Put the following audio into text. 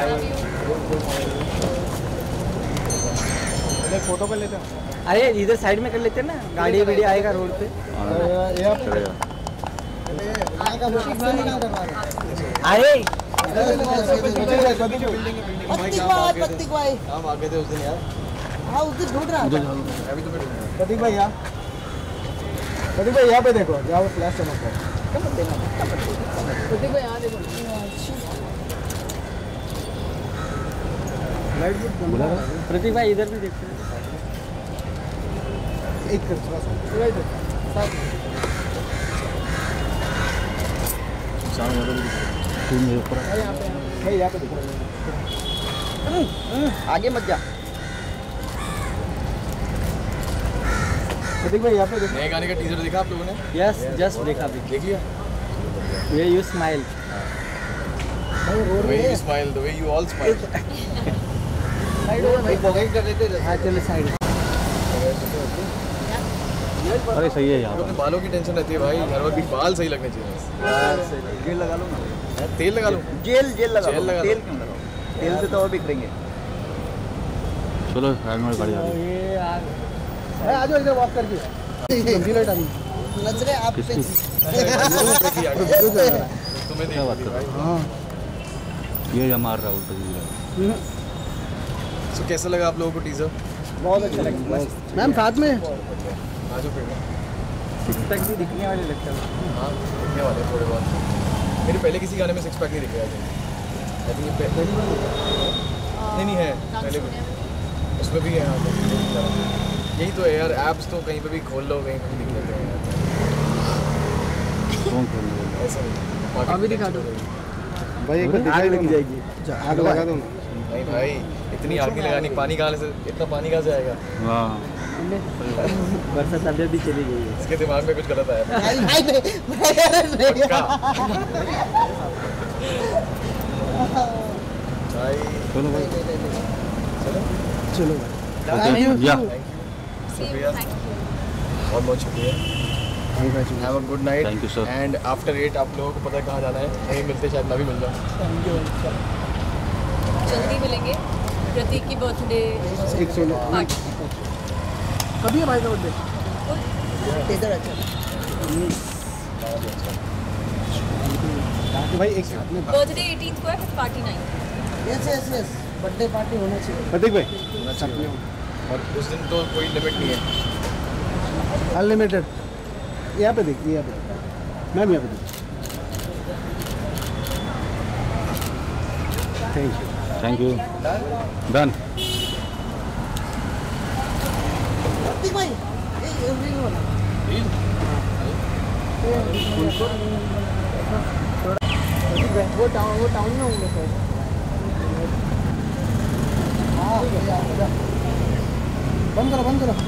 Photo कर लेते हैं। अरे इधर साइड में कर लेते हैं ना, गाड़ी वीडी आएगा रोड पे। अरे प्रतीक भाई हम आगे थे उस दिन यार। हाँ उस दिन ढूंढ रहा था अभी तो प्रतीक भाई यहाँ। प्रतीक भाई यहाँ पे देखो, जहाँ वो फ्लैश चमक रहा है। प्रतीक भाई यहाँ देखो। प्रतीक भाई इधर भी देखते हैं। एक थोड़ा सा इधर यहाँ पे देखो। आगे मत जा। प्रतीक भाई यहाँ पे देखो। नए गाने का टीजर देखा आप लोगों ने? यस जस्ट देखा भी। देख लिया? Way you smile, The way you smile, the way you all smile. भाई बॉगिंग कर लेते हैं। हाँ चलो साइड। अरे सही है यहाँ अपने बालों की टेंशन रहती है भाई, हर वक्त बाल सही लगने चाहिए। जेल लगा लो ना। तेल लगा लो। जेल लगा जेल लो। लगा तेल क्यों लगाओ? तेल से तो और बिखरेंगे। चलो हेलमेट गाड़ी आ गई। ये आ जाओ इधर वॉक करके। जल्दी लाइट आ गई। नजरे आप पे। तुम्हें क्या बात कर रहा है? हाँ ये मार रहा है उल्टा। तो कैसा लगा आप लोगों को टीजर? बहुत अच्छा लगा मैम। साथ में आ जाओ फिर। सिक्स पैक भी दिखने वाले लगता है। हाँ दिखने वाले हैं थोड़े बहुत। मेरे पहले किसी गाने में सिक्स पैक नहीं दिखे आई थिंक ये नहीं है पहले भी, उसमें भी है। यही तो है यार, एप्स तो कहीं पे भी खोल लो, कहीं पे भी दिख लेते हैं ऐसा नहीं। अभी दिखा दो भाई। एक आग लग जाएगी। आग लगा दो। नहीं भाई इतनी आग नहीं लगानी। पानी कहाँ से, इतना पानी कहाँ से आएगा? हाँ बरसात अभी भी चली गई है। इसके दिमाग में कुछ गलत आया। पक्का। भाई चलो भाई चलो या शुक्रिया, बहुत बहुत शुक्रिया। Have a good night. Thank you, sir. And after 8 आप लोगों को पता है कहाँ जाना है? कहीं मिलते, शायद मैं भी मिल जाऊँ। जल्दी मिलेंगे। प्रतीक की बर्थडे एक सोलो पार्टी। कभी है भाई का बर्थडे? इधर अच्छा भाई एक साथ में बर्थडे 18 को है, फिर पार्टी 9। यस बर्थडे पार्टी होना चाहिए। प्रतीक भाई और उस दिन तो कोई लिमिट नहीं है। अनलिमिटेड। यहाँ पे देखिए, यहाँ पे मैम, यहाँ पे देखिए। Thank you done. प्रतीक भाई वो टाउन में होंगे सर। हाँ बंद करो